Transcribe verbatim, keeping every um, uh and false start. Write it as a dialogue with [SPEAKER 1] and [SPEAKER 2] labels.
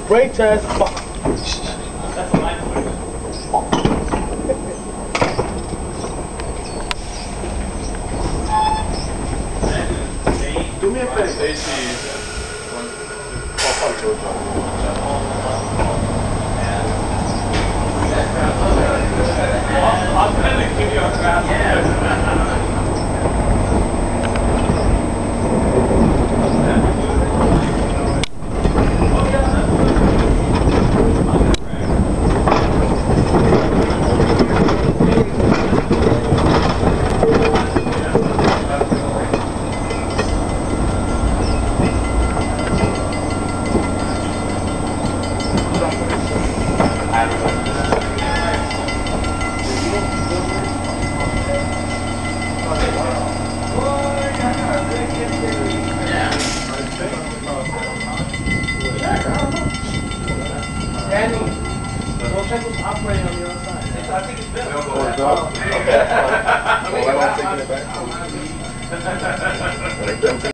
[SPEAKER 1] Brake test.
[SPEAKER 2] That's a light switch.
[SPEAKER 1] Do me a favor.
[SPEAKER 2] I'll kind of give you a grasp. Yeah.
[SPEAKER 1] Danny, go check what's operating on the other side. I think it's been.
[SPEAKER 3] Oh, it's done? Okay. Well, I'm taking it back.